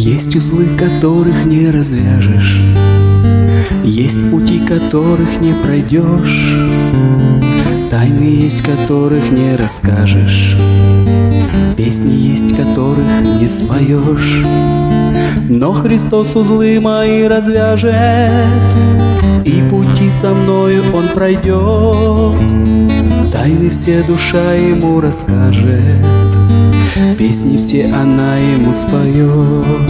Есть узлы, которых не развяжешь, есть пути, которых не пройдешь, тайны есть, которых не расскажешь, песни есть, которых не споешь. Но Христос узлы мои развяжет, и пути со мною Он пройдет, тайны все душа Ему расскажет, песни все она Ему споет.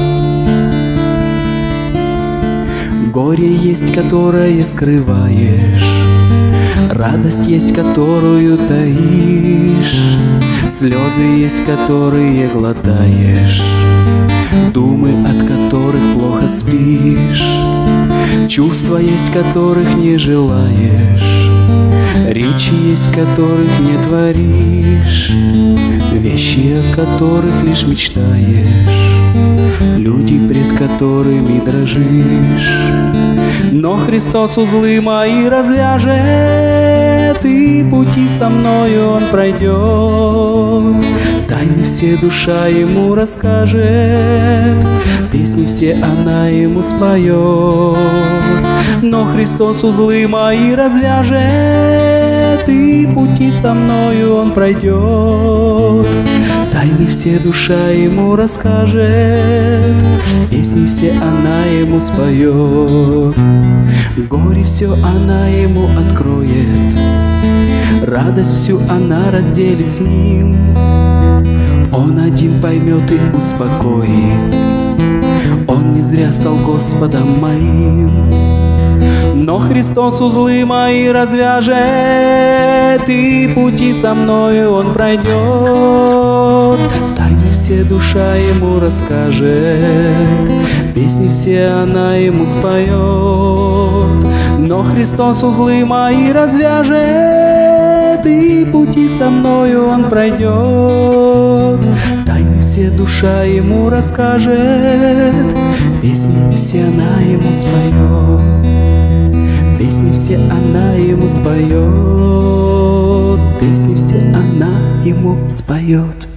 Горе есть, которое скрываешь, радость есть, которую таишь, слезы есть, которые глотаешь, думы, от которых плохо спишь, чувства есть, которых не желаешь, речи есть, которых не творишь, вещи, о которых лишь мечтаешь, люди, пред которыми дрожишь. Но Христос узлы мои развяжет, и пути со мною Он пройдет, тайны все душа Ему расскажет, песни все она Ему споет. Но Христос узлы мои развяжет, и пути со мною Он пройдет, тайны все душа Ему расскажет, песни все она Ему споет. Горе все она Ему откроет, радость всю она разделит с Ним, Он один поймет и успокоит, Он не зря стал Господом моим. Но Христос узлы мои развяжет, и пути со мною Он пройдет, тайны все душа Ему расскажет, песни все она Ему споет. Но Христос узлы мои развяжет, и пути со мною Он пройдет, тайны все душа Ему расскажет, песни все она Ему споет, песни все она Ему споет, песни все она Ему споет.